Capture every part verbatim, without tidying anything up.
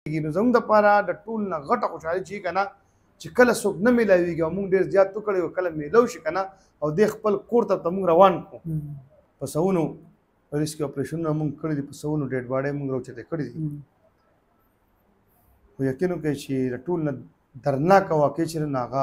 نو زموږ دپاره د ټول نه غټه خوشحالي چې که نه چې کله څوک نه میلاویږي او موږ ډېر زیات تو کړی او کله میلاو شي که نه او دې خپل کور ته ته موږ روان کړو په سوونو ریسکي اپریشنونه موږ کړي دي په سوونو ډېډ باډۍ موږ راوچتې کړي دي خو یقین وکړئ چې د ټول نه درناکه واقع چې نن هغه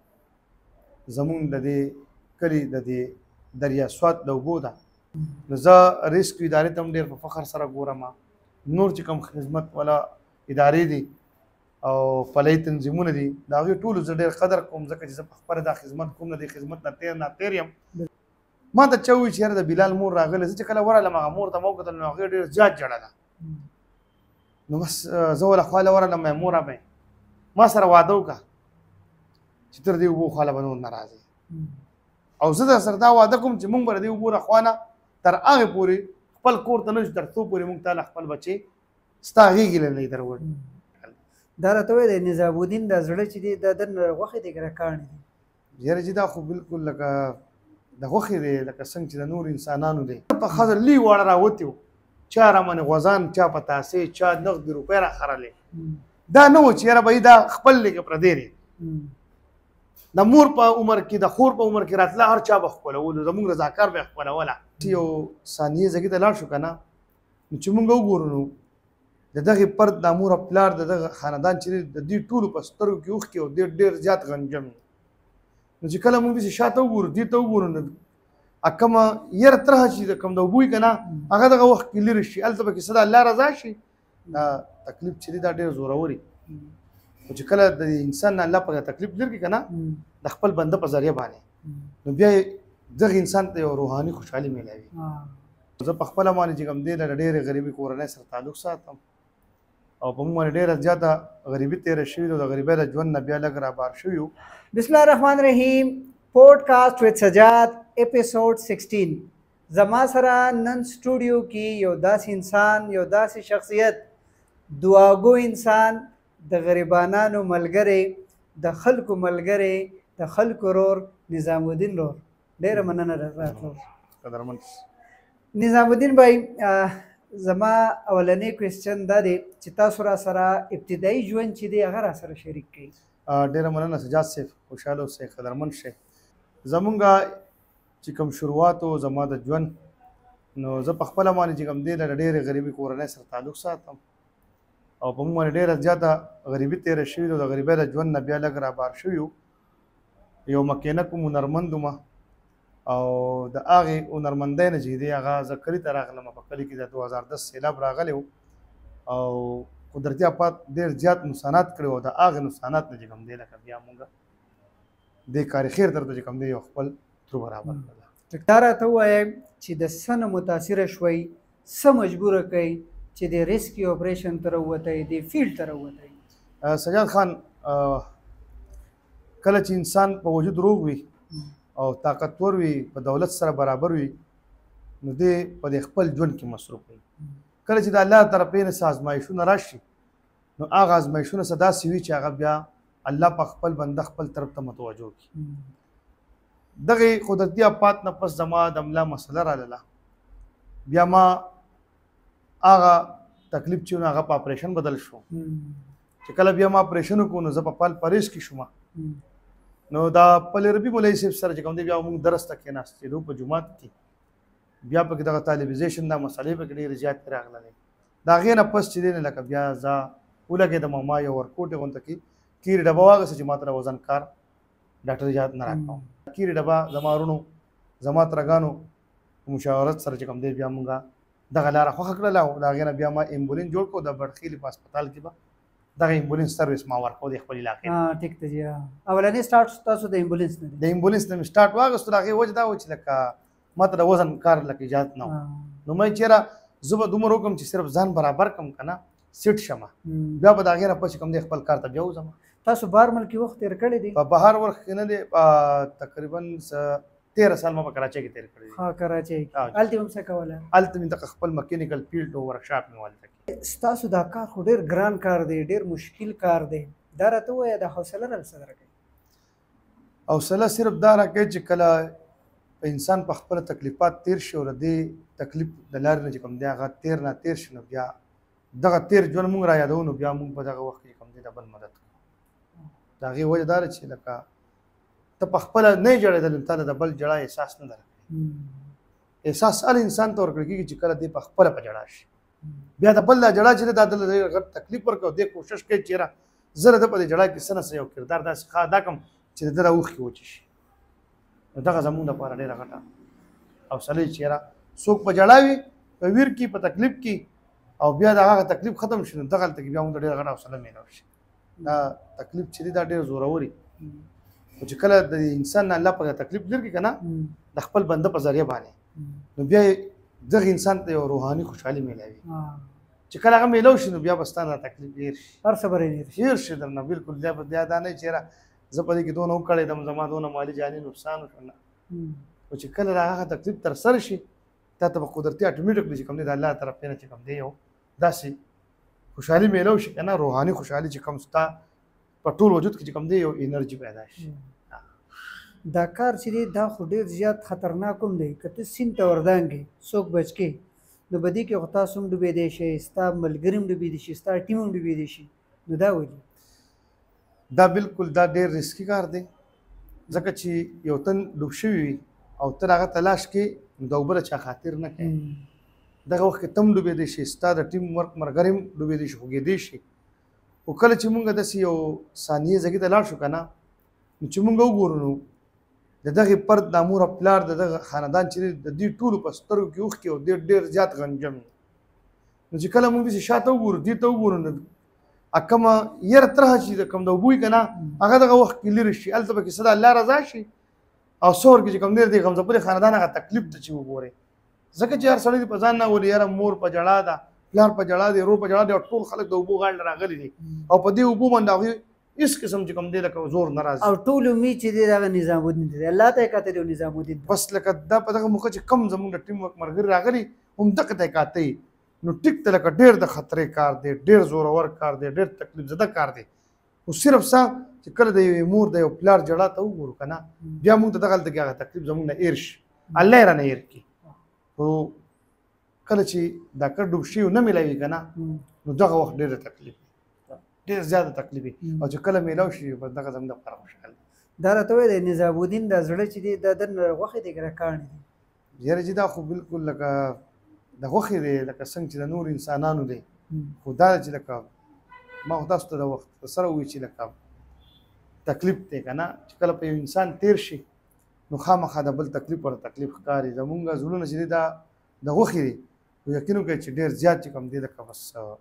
زموږ د دې کلي د دې دریا سوات د اوبو ده نو زه ریسکیو ادارې ته هم ډېر په فخر سره ګورم نور چې کوم خدمت والا ادارې دي او فلحي تنظیمونه دي د هغې ټولو زه ډېر قدر کوم ځکه چې زه په خپله دا خدمت کوم د دې خدمت نه تېر نه تېر یم ما ته چا ووایي چې یاره د بلال مور راغلی زه چې کله ورغلم هغه مور ته ما وکتل نو هغې ډېر زیات ژړله نو بس زه وله خواله ورغلم موره مې ما سره واده وکړه چې تر دې اوبو خواله به نور نه راځې او زه در سره دا واده کوم چې مونږ به د دې اوبو رخوا نه تر هغې پورې خپل کور ته نه شو تر څو پورې مونږ تاله خپل بچې ستا غېږې له نه در وړ دا راته وایي د نظام الدین دا زړه چې دی دا د غوښې دی که کاڼې دی یاره چې دا خو بلکل لکه د غوښې دی لکه څنګه چې د نور انسانانو دی په ښځه لوی واړه راوتي وو چا رامنې غوزان چا پتاسې چا نغدې روپۍ راخرلې دا نه و چې یاره به دا خپل دی که پردی دی د مور په عمر کې د خور په عمر کې راتله هر چا به ښکلولو زموږ رضاکار به یې ښکلوله یو ثانیې ځګې ته لاړ شو که نه نو چې مونږ وګورو نو د دغې فرد د مور او پلار د دغه خاندان چې دی د دې ټولو په سترګو کې اوښکې او ډېر ډېر زیات غمجن نو چې کله مونږ داسې شاته وګورو دې ته وګورو نو کومه یره ترهه چې د کوم د اوبو وي که نه هغه دغه وخت کې لرې شي هلته پکې څه د الله رضا شي دا تکلیف چې دی دا ډېر زورور وي خو چې کله د انسان نه الله پکې تکلیف لري که نه د خپل بنده په ذریعه باندې نو بیا دغه انسان ته یو روحاني خوشحالي میلاوي زه په خپله باندې چې کوم دی د ډېرې غریبي کورنۍ سره تعلق ساتم او په موږ باندې ډېره زیاته غریبي تېره شوې ده د غریبۍ د ژوند نه بیا لږ رابار شوي یو بسم الله الرحمن الرحیم پوډکاسټ وذ سجاد اپیسوډ سکسټین زما سره نن سټوډیو کې یو داسې انسان یو داسې شخصیت دعاګو انسان د غریبانانو ملګری د خلکو ملګری د خلکو رور نظام الدین رور ډېره مننه راتلو قدرمن نظام الدین بھائی زما اولنی کوېسچن دا دی چې تاسو را سره ابتدایي ژوند چې دی هغه را سره شریک کړئ ډېره مننه سجاد صاحب خوشحاله اوسئ قدرمن شئ زمونږ چې کوم شروعات و زما د ژوند نو زه په خپله باندې چې کوم دی د ډېرې غریبي کورنۍ سره تعلق ساتم او په موږ باندې ډېره زیاته غریبي تېره شوې ده د غریبۍ د ژوند نه بیا لږ رابار شوي یو یو مکینک وم هنرمند وم او د هغې هنرمندۍ نه چې دی هغه زه کلي ته راغلم په کلي کې د دو هزار دس سیلاب راغلی و او قدرتي آفات ډېر زیات نقصانات کړي او د هغې نقصانات نه چې کوم دی لکه بیا مونږ دې کاري خیر درته چې کوم دی یو خپل ترو برابر کړله دا راته ووایه چې د څه نه متاثره شوئ څه مجبوره کوئ چې د ریسکیو اپریشن ته راووتی د فیلډ ته راووتی سجاد خان کله چې انسان په وجود روغ وي او طاقتور وي په دولت سره برابر وي نو دی په دې خپل ژوند کې مصروف وي کله چې د الله طرفې نه څه ازمایښونه راشي نو هغه ازمایښونه څه داسې وي چې هغه بیا الله په خپل بنده خپل طرف ته متوجه کړي دغې قدرتي آفات نه پس زما د ملا مسله راغله بیا ما هغه تکلیف چې هغه په اپریشن بدل شو چې کله بیا ما اپریشن وکړو نو زه په پال پریز کې شوم نو دا پل ربي مولوي صاحب سره چې کوم دی بیا موږ درس ته کېناستېدو په جومات کې بیا پکې دغه طالبیزیشن دا مسلې پکې ډېرې زیاتې راغلې د هغې نه پس چې دی نه لکه بیا زه ولګېدم ما یو ورکوټې غونته کې کیرې ډبه واغېسته چې ما ته وزن کار ډاکټر اجازت نه راکړم کیرې ډبه زما وروڼو زما ترګانو مشاورت سره چې کوم دی بیا موږ دغه لاره خوښه کړله او د هغې نه بیا ما امبولینس جوړ کړو د بړخیلي په هسپتال کې به دغه امبولینس سروس ما ورکړو د خپل علاقې ټیک ته جی اولنی سټارټ تاسو د امبولینس نه د امبولینس نه مې سټارټ واغېستو د هغې وجه دا و چې لکه ما ته د وزن کار لکه اجازت نه و نو مې چېرې زه به دومره وکړم چې صرف ځان برابر کړم که نه سیټ شم بیا به د هغې نه پس کوم دی خپل کار ته بیا وځم تاسو بهر ملک کې وخت تېر کړی دی په بهر وخت کې نه دی تقریبا تیرہ سال ما په کراچۍ کې تېر کړی دی ها کراچۍ کې هلته هم څه کوله هلته مې دغه خپل مکینیکل فیلډ او ورکشاپ مې والته ستاسو دا کار خو ډېر ګران کار دی ډېر مشکل کار دی دا راته ووایه د حوصله را څه راکوي حوصله صرف دا راکوي چې کله انسان په خپله تکلیفات تېر شي او د دې تکلیف د لارې نه چې کوم دی هغه تېر نه تېر شي نو بیا دغه تیر ژوند مونږ را یادو نو بیا مونږ په دغه وخت کې کوم دی د بل مدد کوو. د هغې وجه دا ده چې لکه ته په خپله نه یې جړېدل، تا د بل جړا احساس نه درکوي. احساس هر انسان ته ورکړل کېږي چې کله دی په خپله په جړا شي، بیا د بل دا جړا چې دا د غټ تکلیف ورکوي، دی کوشش کوي چې یاره زه د ده په دې جړا کې څه نه څه یو کردار داسې ښه ادا کړم چې د ده را اوښکې وچې شي. نو دغه زمونږ دپاره ډېره غټه حوصله چې یاره څوک په جړا وي، په ویر کې، په تکلیف کې، او بیا د هغه تکلیف ختم شي، نو دغلته کې بیا موږ ته ډېره غټه حوصله میلاو شي. دا تکلیف چې دی دا ډېر زورور وي، خو چې کله د انسان نه الله په تکلیف لرې کړي که نه د خپل بنده په ذریعه باندې، نو بیا دغه انسان ته یو روحاني خوشحالي میلاوي. چې کله هغه میلاو شي نو بیا به ستا نه تکلیف هېر شي، هر څه به هېر شي هېر شي درنه بلکل. بیا به بیا دا نه چې یاره زه په دې کې دونه وکړېدم، زما دونه مالي جاني نقصان وشو، نه. خو چې کله د هغه تکلیف ترسره شي، تا ته به قدرتي اټومیټکلی چې کوم دی د الله طرف نه چې کوم دی یو داسې خوشحالي میلاو شي که نه، روحاني خوشحالي چې کوم ستا په ټول وجود کې چې کوم دی یو انرژي پیدا شي. دا کار چې دی دا خو ډېر زیات خطرناک هم دی. که ته سیند ته وردانګې څوک بچ کې، نو په دې کې خو تاسو هم ډوبېدی شئ، ستا ملګري هم ډوبېدی شي، ستا ټیم هم ډوبېدی شي. نو دا ولې؟ دا بالکل دا ډېر ریسکي کار دی، ځکه چې یو تن ډوب شوي وي او ته هغه تلاش کې، نو د اوبه د چا خاطر نه کوي. دغه وخت کې ته هم ډوبېدی شي، ستا د ټیم ورک ملګري هم ډوبېدی شي، خوږېدی شي. خو کله چې مونږ داسې یو ثانیې ځایګي ته لاړ شو که نه، نو چې مونږ وګورو نو د دغې فرد د مور او پلار د دغه خاندان چې دی د دې ټولو په سترګو کې اوښکې او ډېر ډېر زیات غمجن وي. نو چې کله مونږ داسې شاته وګورو، دې ته وګورو، نو کومه یره ترهه چې د کوم د اوبو وي که نه، هغه دغه وخت کې لرې شي، هلته پکې څه د الله رضا شي، او څور کې چې کوم دی د غمزپورې خاندان هغه تکلیف ته چې وګورې. ځکه چې هر سړی په ځان نه ولي یاره مور په جړا ده، پلار په جړا دی، ورور په جړا دی، او ټول خلک د اوبو غاړې راغلي دي، او په دې اوبو باندې هغوی هېڅ قسم چې کوم دی لکه زور نه راځي. او ټول امید چې دی دغه نظام الدین ته دی، الله ته یې کاته دی نظام الدین ته. بس لکه دا په دغه موقع چې کم زمونږ د ټیم ورک ملګري راغلي همدغه ته یې کاته یي، نو ټیک ته لکه ډېر د خطرې کار دی، ډېر زورور کار دی، ډېر تکلیف زده کار دی. خو صرف څه چې کله د یوې مور د یو پلار جړا ته وګورو که نه، بیا مونږ ته دغلته کې هغه تکلیف زمونږ نه هېر شي، الله یې رانه هېر کړي. خو کله چې دا کار ډوب شي نه میلاوي که نه، نو دغه وخت ډېر تکلیف ډېر زیاته تکلیف وي، او چې کله میلاو شي بس دغه زموږ دپاره خوشحال دی. دا راته وایي د نظام الدین دا زړه چې دی دا دننه غوښې دی که راکاڼې دي؟ یاره چې دا خو بالکل لکه د غوښې دی، لکه څنګه چې د نور انسانانو دی. خو دا چې لکه ما خو تاسو ته د وخت سره ووایي چې لکه تکلیف دی که نه، چې کله په یو انسان تیر شي نو خامخا د بل تکلیف ورته تکلیف ښکاري. زمونږ زړونه چې دی دا د غوښې دی، خو یقین وکړئ چې ډېر زیات چې کوم دی لکه بس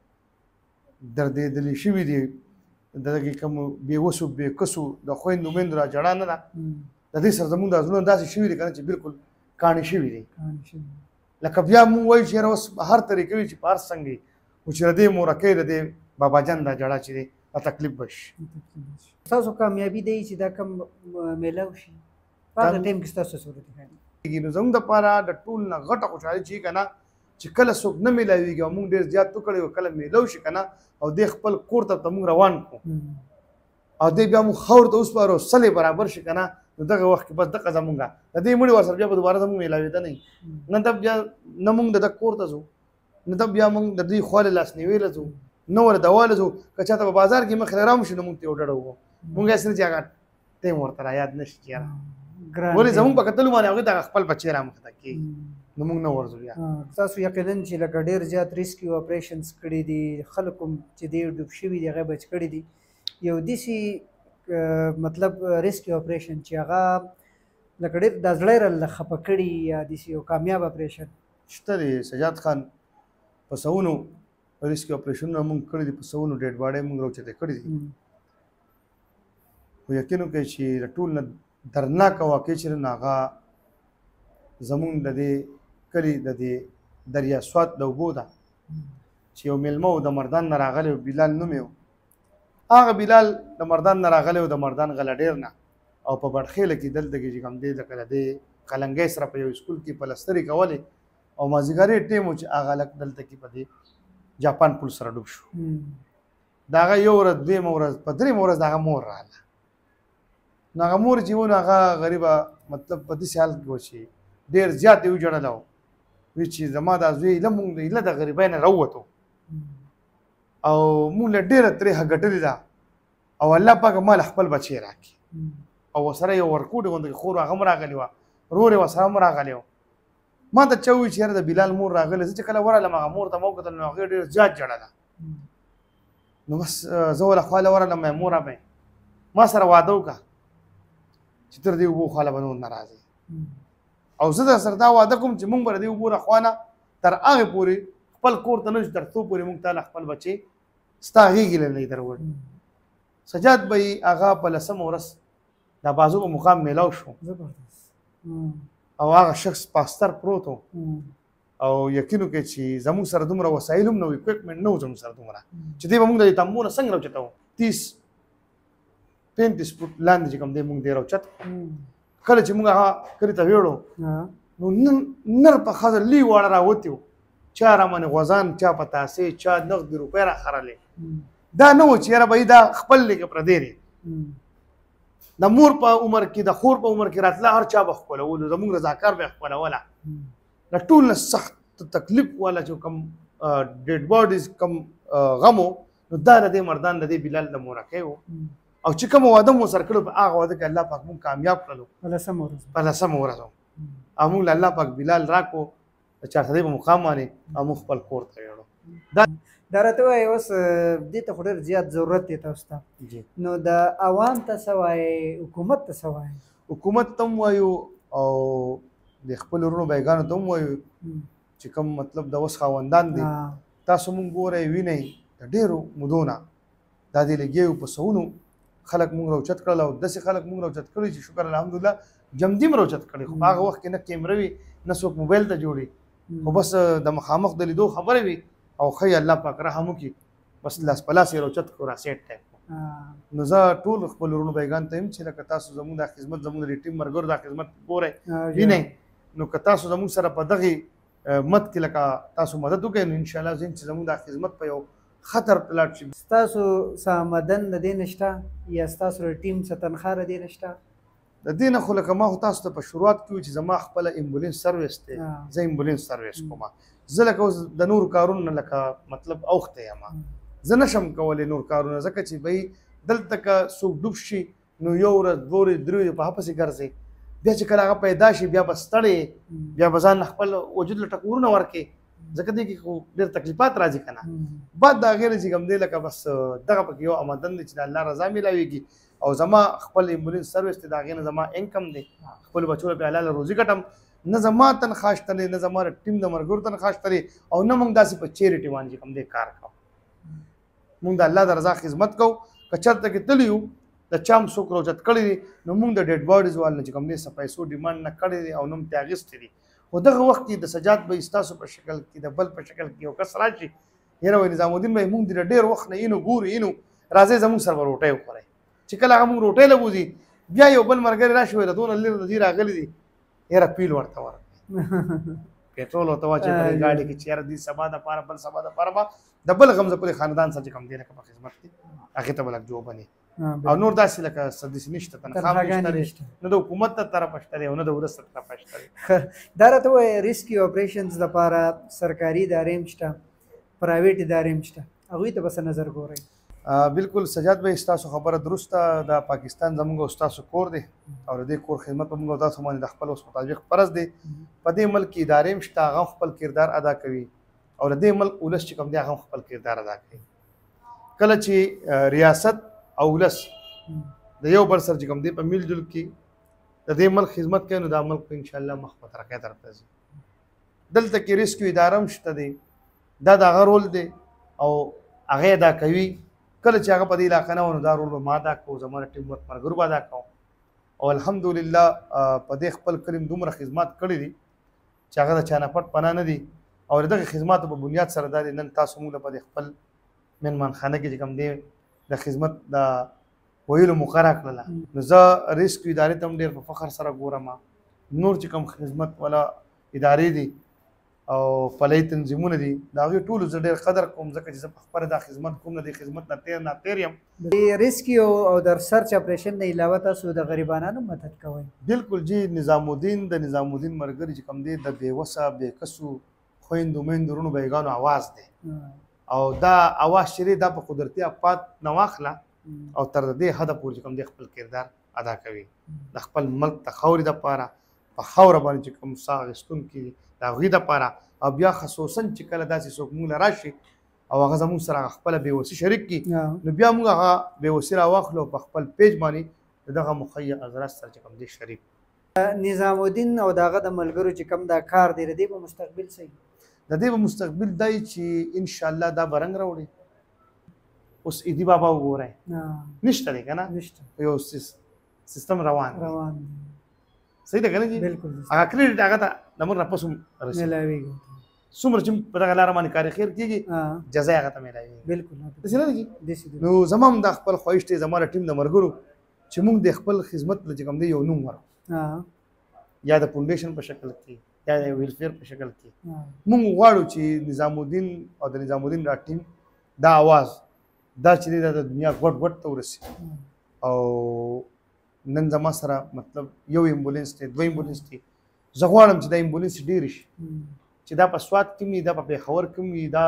دردېدلي شوي دي، د دغې کوم بېوسو بېکسو د خویندو میندو را جړا نه ده، د دې سره زمونږ دا زړونه داسې شوي دي که نه چې بالکل کاڼې شوي دي. لکه بیا مونږ وایو چې یاره اوس هر طریقه وي چې په هر څنګ وي، خو چې د دې مورکۍ د دې بابا جان دا جړا چې دی دا تکلیف به شي. ستاسو کامیابي دی چې دا کوم میلاو شي، په هغه ټایم کې ستاسو صورت حال نو زموږ دپاره د ټول نه غټه خوشحالي چې که نه، چې کله څوک نه میلاویږي او مونږ ډېر زیات وکړی او کله میلاو شي که نه، او دې خپل کور ته ته مونږ روان کړو، او دې بیا مونږ خاورو ته وسپارو، سلې برابر شي که نه، نو دغه وخت کې بس دغه زمونږ د دې مړي ورسره بیا به دوباره زمونږ میلاوېده نه وي. نه ته بیا نه مونږ د ده کور ته ځو، نه ته بیا مونږ د دوی خواله لاسنیوي له ځو، نه ور دوا له ځو. که چاته په بازار کې مخې رام شي نو مونږ ته یو ډډه وکړو، مونږ هسې نه چې هغه ټایم ورته را یاد نه شي چې یاره ولې زمونږ په کتلو باندې هغوی ته خپل بچی رامخته کېږي، نو مونږ نه ورځو بیا. تاسو یقینا چې لکه ډېر زیات ریسکي اپریشنز کړي دي، خلک هم چې دی ډوب شوي دي هغه بچ کړي دي. یو داسې مطلب ریسکي اپریشن چې هغه لکه ډېر دا زړه یې راله خفه کړي یا داسې یو کامیاب اپریشن شته دی؟ سجاد خان په سوونو ریسکي اپریشنونه مونږ کړي دي، په سوونو ډیډ باډۍ مونږ راوچتې کړي دي. خو یقین وکړئ چې د ټول نه درناکه واقع چې نو هغه زمونږ د دې کلي د دې دریا سوات د اوبو ده چې یو میلمه و د مردان نه راغلی و، بلال نوم یې و. هغه بلال د مردان نه راغلی و، د مردان غلډیر نه، او په بډخیله کې دلته کې چې کوم دی لکه د دې قلنګۍ سره په یو سکول کې پلسترې کولې، او مازدیګرې ټیم و چې هغه هلک دلته کې په دې جاپان پل سره ډوب شو. د هغه یو ورځ دویمه ورځ په درېیمه ورځ د هغه مور راغله. نو هغه مور چې و نو هغه غریبه مطلب په داسې حال کې و چې ډېر زیات یې وجړله و، وی چې زما دا زوی ایله مونږ د ایله د غریبۍ نه راووتو، او مونږ له ډېره ترېحه ګټلې ده او الله پاک مال خپل بچی راکړي او ورسره یو ورکوټې غوندې خور هغه هم راغلې وه ورور یې ورسره هم راغلی و ما ته چا وویل چې یاره د بلال مور راغلې زه چې کله ورغلم هغه مور ته ما وکتل نو هغې ډېر زیات ژړله نو بس زه ول خواله ورغلم موره مې ما سره واده وکړه چې تر دې اوبو خواله به نور نه راځې او زه در سره دا واده کوم چې مونږ به د دې اوبو رخوا نه تر هغې پورې خپل کور ته نه شو تر څو پورې مونږ تاله خپل بچې ستا غېږې له نه در وړ سجاد به یې هغه په لسمه ورځ دا بازو په مقام میلاو شو او هغه شخص په استر پروت و او یقین وکړئ چې زموږ سره دومره وسایل هم نه وو اکوپمنټ نه و زموږ سره دومره چې دی به مونږ د دې تمبو نه څنګه راوچتوو تیس پینتیس فوټ لاندې چې کوم دی مونږ دی راوچت کله چې مونږ هغه کلي ته ویوړو نو نر په ښځه لوی واړه راوتي وو چا رامنې غوزان چا په تاسې چا نغدې روپۍ راخرلې دا نه و چې یاره به دا خپل دی که پردی دی د مور په عمر کې د خور په عمر کې راتله هر چا به ښکلولو زموږ رضاکار به یې ښکلوله د ټول نه سخت تکلیف والا چې کوم ډیډ باډیز کم غم و نو دا د دې مردان د دې بلال د مورکۍ و او چې کوم واده مو سره کړو په هغه واده کې الله پاک مونږ کامیاب کړلو په لسمه ورځ او مونږ له الله پاک بلال راکړو د چارسدۍ په مقام باندې او مونږ خپل کور ته یوړو دا دا راته وایي اوس دې ته خو ډېر زیات ضرورت دی تاسو ته نو د عوام ته څه وایي حکومت ته څه وایي حکومت ته هم وایو او د خپلو وروڼو بیګانو ته هم وایو چې کوم مطلب د اوس خاوندان دي تاسو مونږ ګورئ وینئ د ډېرو مودو نه دا دې لګیا په سوونو خلک مونږ راوچت کړل او داسې خلک مونږ راوچت کړي چې شکر الحمدلله جمدي م راوچت کړي خو په هغه وخت کې نه کیمره وي نه څوک موبایل ته جوړي خو بس د مخامخ د لیدو خبرې وي او ښایي الله پاک رحم وکړي بس لاس په لاس یې راوچت کړو راسیټ ټایپ نو زه ټول خپل وروڼو بیګانو ته یم چې لکه تاسو زموږ دا خدمت زموږ د ټیم ملګرو دا خدمت ګورئ وینئ نو که تاسو زموږ سره په دغې مد کې لکه تاسو مدد وکړئ نو انشاءالله زه چې زموږ دا خدمت په یو خطر پلاټ شي ستاسو څه آمدن د دې نشته یا ستاسو د ټیم څه تنخواه د دې نشته د دې نه خو لکه ما خو تاسو ته په شروعات کې وي چې زما خپله امبولینس سروس دی زه امبولینس سروس کوم زه لکه اوس د نورو کارونو نه لکه مطلب اوښتی یم زه نشم کولی نور کارونه ځکه چې بهی دلته که څوک ډوب شي نو یو ورځ دوه ورځې درې ورځې په هپسې ګرځئ بیا چې کله هغه پیدا شي بیا به ستړی بیا به ځان خپل وجود له ټکورونه ورکړي ځکه دې کې خو ډېر تکلیفات راځي که نه بعد د هغې نه چې کوم دی لکه بس دغه پکې یو آمدن دی چې د الله رضا میلاویږي او زما خپل امبولینس سروس دی د هغې نه زما انکم دی خپلو بچو له په حلاله روزي ګټم نه زما تنخواه شته دی نه زما د ټیم د ملګرو تنخواه شته دی او نه موږ داسې په چیریټي باندې چې کوم دی کار کوو موږ د الله د رضا خدمت کوو که چېرته کې تللي یو د چا هم څوک روچت کړی دی نو موږ د ډیډ باډیز وال نه چې کوم دی څه پیسو ډیمانډ نه کړی دی او نه هم ترې اخیستی دي خو دغه وخت کې د سجاد به ستاسو په شکل کې د بل په شکل کې یو کس راشي یاره وایي نظام الدین به موږ د ډېر وخت نه اینو ګورو اینو راځئ زموږ سره به روټۍ وخورئ چې کله هغه موږ روټۍ له بوځي بیا یو بل ملګری راشي وایي د دونه لرې د دې راغلي دي یاره پیل ورته ورکړئ پیټرول ورته واچوئ په دې ګاډي کې چې یاره دې سبا دپاره بل سبا دپاره به د بل غم زه پورې خاندان سره چې کوم دی لکه په خدمت کې هغې ته به لږ جو بني او نور داسې لکه څه داسې نشته تنخواه نشته نه د حکومت ته طرفه شته دی او نه د ولس ته طرفه شته دی دا راته ووایه ریسکي اپریشنز دپاره سرکاري ادارې هم شته پرایویټ ادارې هم شته هغوی ته به څه نظر ګورئ بالکل سجاد بھائی ستاسو خبره درسته دا پاکستان زموږ او ستاسو کور دی او د دې کور خدمت په موږ او تاسو باندې د خپل اوس مطابق فرض دی په دې ملک کې ادارې هم شته هغه خپل کردار ادا کوي او د دې ملک ولس چې کوم دی هغه خپل کردار ادا کوي کله چې ریاست او ولس د یو بل سره چې کوم دی په میل جل کې د دې ملک خدمت کوي نو دا ملک په انشاءالله مخ په ترقۍ طرف ته ځي دلته کې ریسکیو اداره هم شته دی دا د هغه رول دی او هغې ادا کوي کله چې هغه په دې علاقه نه و نو دا رول به ما ادا کوو زما د ټیم ورک ملګرو به ادا کوو او الحمدلله په دې خپل کلي دومره خدمات کړي دي چې هغه د چا نه پټ پناه نه دي او د دغې خدماتو په بنیاد سره دا دی نن تاسو موږ له په دې خپل مهمانخانه کې چې کوم دی د خدمت د ویلو موقع راکړله نو زه ریسکیو ادارې ته هم ډېر په فخر سره ګورم نور چې کوم خدمت والا ادارې دي او فلحي تنظیمونه دي د هغوی ټولو زه ډېر قدر کوم ځکه چې زه په خپله دا خدمت کوم د دې خدمت نه تیر نه تیر یم د ریسکیو او د ریسرچ اپریشن نه علاوه تاسو د غریبانو مدد کوئ بالکل جی نظام الدین د نظام الدین ملګري چې کوم دی د بېوسه بېکسو خویندو میندو وروڼو بیګانو اواز دی او دا اواز چې دا په قدرتي افات نه واخله او تر دې حده پورې کوم د خپل کردار ادا کوي د خپل ملک ته خاورې دپاره په خاوره باندې چې کوم ساه اخیستونکي دي د هغوی دپاره او بیا خصوصا چې کله داسې څوک مونږ له راشي او هغه زموږ سره خپله بېوسي شریک کړي نو بیا موږ هغه بېوسي راواخلو په خپل پیج باندې د دغه مخیه حضرت سره چې کوم دی شریک نظام الدین او د هغه د ملګرو چې کوم دا کار دی د دې په مستقبل څه د دې په مستقبل دی چې انشاءالله دا به رنګ راوړي اوس ایدي بابا وګورئ نشته دی که نه یو سیستم روان روان صحیح ده که نه جي بالکل هغه کریډټ هغه ته د موږ نه پس هم رسي ملاویږي څومره چې په دغه لاره باندې کار خیر کېږي جزا یې هغه ته میلاویږي بالکل داسې نه ده جي نو زما هم دا خپل خواهش دی زما د ټیم د ملګرو چې موږ د خپل خدمت له چې کوم دی یو نوم ورکړو یا د فونډیشن په شکل کې یا د ویلفیر په شکل کې موږ غواړو چې نظام الدین او د نظام الدین دا ټیم دا اواز دا چې دی دا د دنیا ګوټ ګوټ ته ورسي او نن زما سره مطلب یو ایمبولینس دی دوه ایمبولینس دي زه غواړم چې دا ایمبولینس ډېرې شي چې دا په سوات کې وي دا په پېښور کې وي دا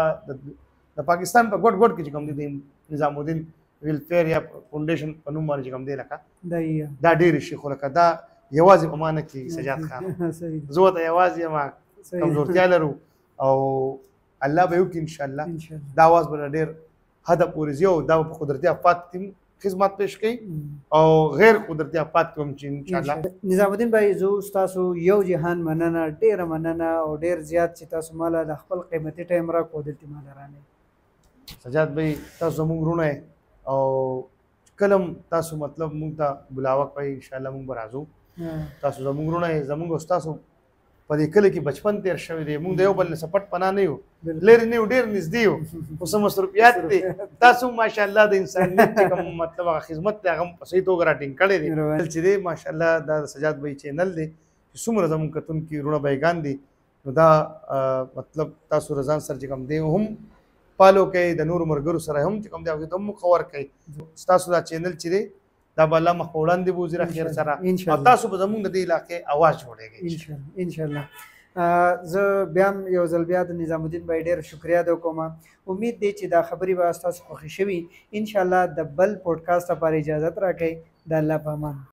د پاکستان په ګوټ ګوټ کې چې کوم دی د نظام الدین ویلفیر یا فونډیشن په نوم باندې چې کوم دی لکه دا ډېرې شي خو لکه دا یوازې په ما نه کېږي سجاد خان زه ورته یوازې یم کمزورتیا لرو او الله به وکړي انشاءالله دا اواز به ډېر حده پورې ځي او دا په قدرتي افات کې خدمت پیش کوي او غیر قدرتي افات کې هم چې انشاءالله نظام الدین بھائی زه ستاسو یو جهان مننه ډېره مننه او ډېر زیات چې تاسو ماله د خپل قیمتي ټایم راکړو دلته ماله رانه سجاد بھائی تاسو زموږ وروڼه او کله هم تاسو مطلب موږ ته بلاوه کوئ انشاءالله موږ به راځو تاسو زموږ وروڼه زموږ او ستاسو په دې کلي کې بچپن تېر شوی دی موږ د یو بل نه څه پټ پناه نه یو لرې نه یو ډېر نږدې یو خو څه مصروفیات دي تاسو ماشاءالله د انسانیت چې کوم مطلب هغه خدمت دی هغه هم په صحیح توګه راټینګ کړی دی چې دی ماشاءالله دا د سجاد بھائی چینل دی چې څومره زموږ کتونکي وروڼه بایګان دي نو دا مطلب تاسو رضان سره چې کوم دی هم فالو کوئ د نورو ملګرو سره هم چې کوم دی هغوی ته هم مخور کوئ ستاسو دا چینل چې دی دا به الله مخ په وړاندې بوځي را خیر سره او تاسو به زموږ د دې علاقې اواز جوړېږئ انشاءالله زه بیا هم یو ځل بیا د نظام الدین بھائی ډېره شکریه ادا کوم امید دی چې دا خبرې به ستاسو خوښې شوي انشاءالله د بل پوډکاسټ لپاره اجازت راکړئ د الله په امان